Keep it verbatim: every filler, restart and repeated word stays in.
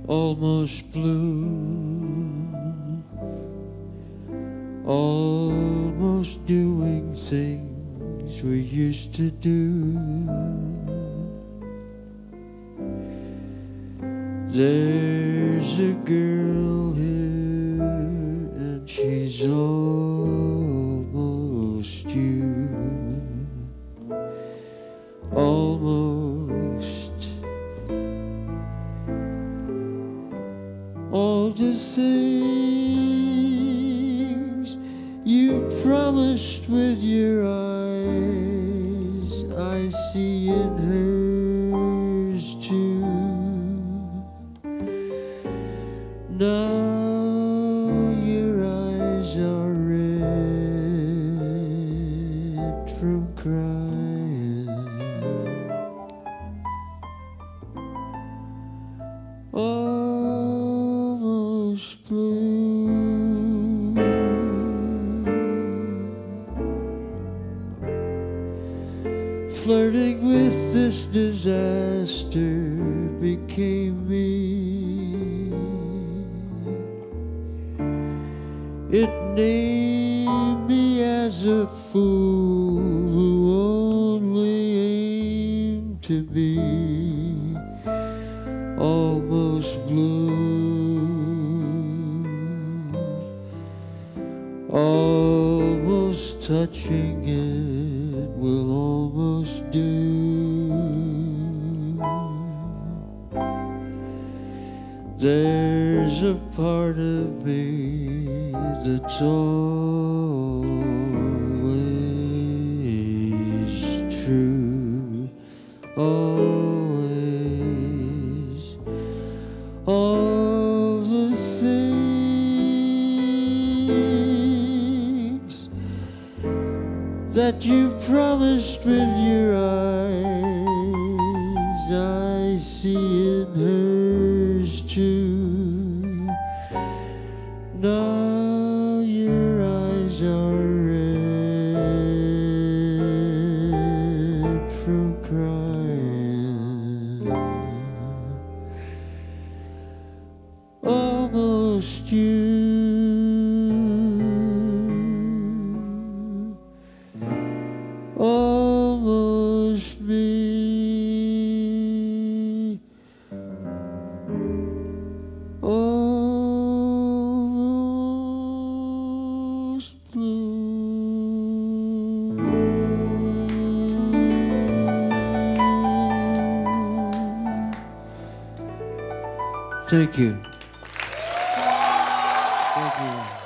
almost blue, almost doing things we used to do. There's a girl here and she's almost you, almost. All the things you promised with your eyes, I see in hers too. Now your eyes are red from crying. Almost blue. Flirting with this disaster became me. It named me as a fool who only aimed to be almost blue, almost touching it will almost do. There's a part of me that's always true, always. All the things that you promised with your eyes, I see in hers too. Now your eyes are red from crying. Almost you, almost me, almost blue. Thank you. Thank you.